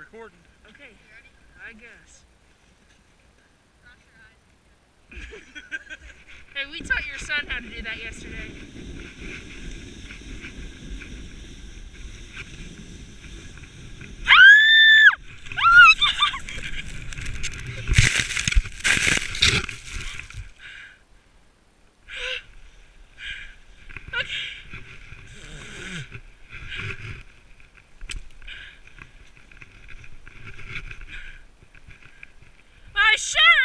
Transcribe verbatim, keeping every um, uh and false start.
recording. Okay, I guess. Hey, we taught your son how to do that yesterday. My shirt!